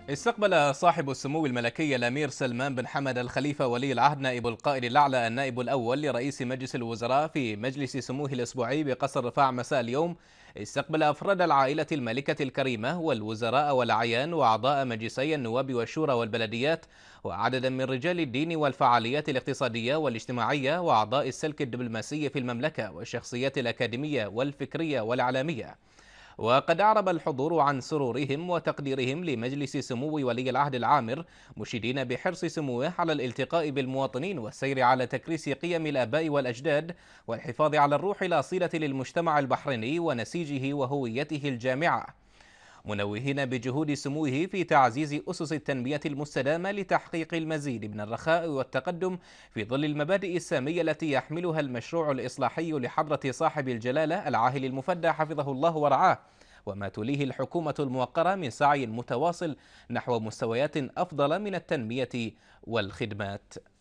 استقبل صاحب السمو الملكي الأمير سلمان بن حمد الخليفة ولي العهد نائب القائد الأعلى النائب الأول لرئيس مجلس الوزراء في مجلس سموه الأسبوعي بقصر رفاع مساء اليوم. استقبل أفراد العائلة المالكة الكريمة والوزراء والأعيان وأعضاء مجلسي النواب والشورى والبلديات وعددا من رجال الدين والفعاليات الاقتصادية والاجتماعية وأعضاء السلك الدبلوماسي في المملكة والشخصيات الأكاديمية والفكرية والإعلامية. وقد أعرب الحضور عن سرورهم وتقديرهم لمجلس سمو ولي العهد العامر، مشيدين بحرص سموه على الالتقاء بالمواطنين والسير على تكريس قيم الآباء والأجداد والحفاظ على الروح الأصيلة للمجتمع البحريني ونسيجه وهويته الجامعة، منوهين بجهود سموه في تعزيز أسس التنمية المستدامة لتحقيق المزيد من الرخاء والتقدم في ظل المبادئ السامية التي يحملها المشروع الإصلاحي لحضرة صاحب الجلالة العاهل المفدى حفظه الله ورعاه، وما تليه الحكومة الموقرة من سعي متواصل نحو مستويات أفضل من التنمية والخدمات.